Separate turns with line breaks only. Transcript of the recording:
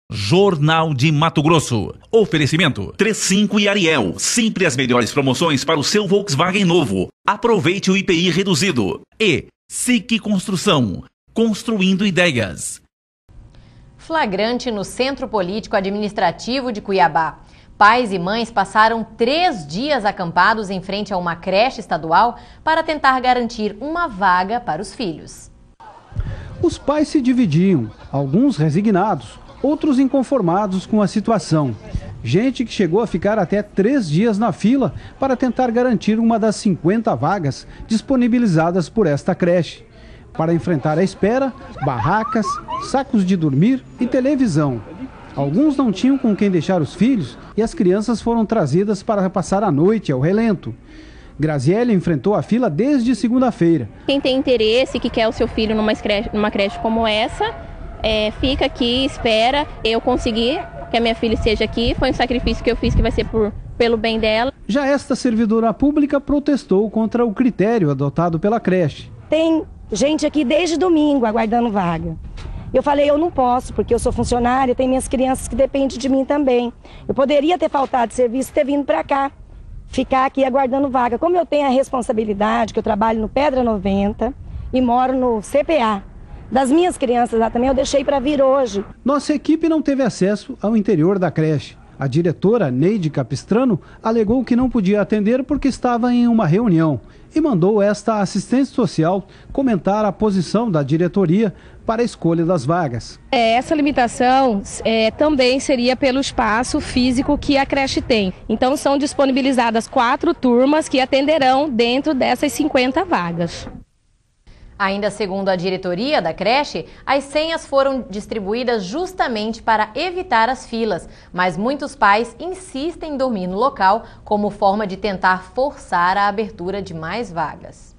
Jornal de Mato Grosso. Oferecimento 35 e Ariel. Sempre as melhores promoções para o seu Volkswagen novo. Aproveite o IPI reduzido. E SIC Construção. Construindo ideias.
Flagrante no Centro Político Administrativo de Cuiabá. Pais e mães passaram 3 dias acampados em frente a uma creche estadual para tentar garantir uma vaga para os filhos.
Os pais se dividiam, alguns resignados, outros inconformados com a situação. Gente que chegou a ficar até 3 dias na fila para tentar garantir uma das 50 vagas disponibilizadas por esta creche. Para enfrentar a espera, barracas, sacos de dormir e televisão. Alguns não tinham com quem deixar os filhos e as crianças foram trazidas para passar a noite ao relento. Graziele enfrentou a fila desde segunda-feira.
Quem tem interesse, que quer o seu filho numa creche como essa, fica aqui, espera. Eu consegui que a minha filha esteja aqui, foi um sacrifício que eu fiz que vai ser pelo bem dela.
Já esta servidora pública protestou contra o critério adotado pela creche.
Tem gente aqui desde domingo aguardando vaga. Eu falei, eu não posso, porque eu sou funcionária, tem minhas crianças que dependem de mim também. Eu poderia ter faltado de serviço e ter vindo para cá, ficar aqui aguardando vaga. Como eu tenho a responsabilidade, que eu trabalho no Pedra 90 e moro no CPA, das minhas crianças lá também, eu deixei para vir hoje.
Nossa equipe não teve acesso ao interior da creche. A diretora, Neide Capistrano, alegou que não podia atender porque estava em uma reunião e mandou esta assistente social comentar a posição da diretoria para a escolha das vagas.
Essa limitação também seria pelo espaço físico que a creche tem. Então são disponibilizadas 4 turmas que atenderão dentro dessas 50 vagas.
Ainda segundo a diretoria da creche, as senhas foram distribuídas justamente para evitar as filas, mas muitos pais insistem em dormir no local como forma de tentar forçar a abertura de mais vagas.